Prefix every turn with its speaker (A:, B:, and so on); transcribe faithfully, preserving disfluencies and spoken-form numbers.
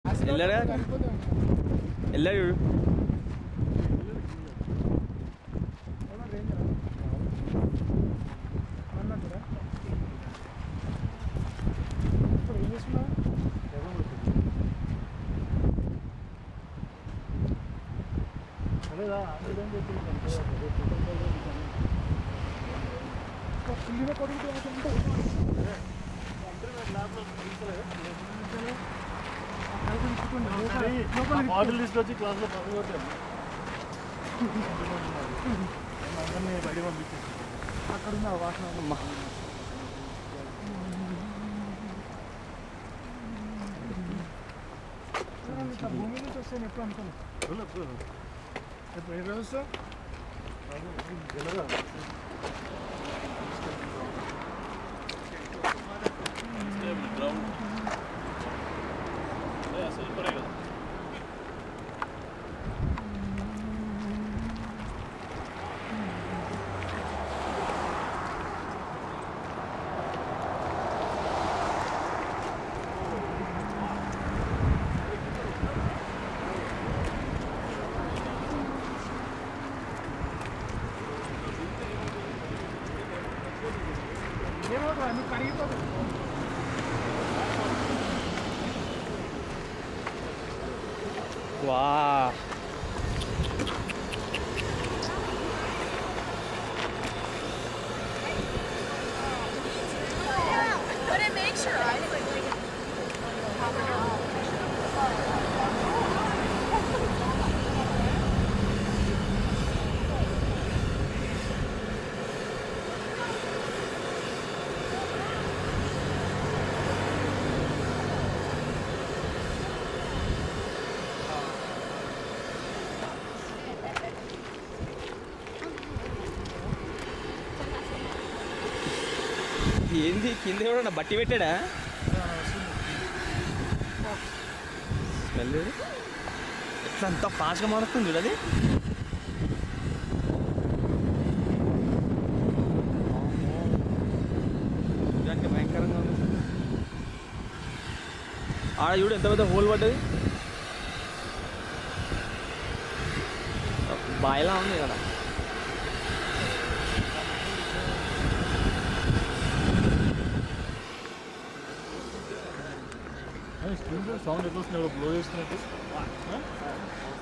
A: వెళ్ళాడా వెళ్ళాడు చూడు.
B: బాటిల్ తీసుకొచ్చి క్లాస్లో పక్కకొట్టాను అందరినీ బయట పంపించేసి అక్కడ ఉన్న వాసన భూమి నుంచి వస్తాను ఎప్పుడు అనుకోను ఎప్పుడు ఏ రోజు వస్తా గ్రౌండ్ సూపరే కదా. ఏమవుతుంది నువ్వు కరిగిపోతుంది.
A: Wow.
C: But it makes your eyes like
A: ఏంది కింద కూడా బట్టి పెట్టాడా స్మెల్ ఎట్లా అంత ఫాస్ట్గా మారుతుంది చూడది. అంటే భయంకరంగా ఉంది. ఆడ చూడు ఎంత పెద్ద హోల్ పడ్డది. బాయిలా ఉంది కదా.
B: సౌండ్ ఎట్లా వస్తుంది బ్లో చేస్తున్నట్టు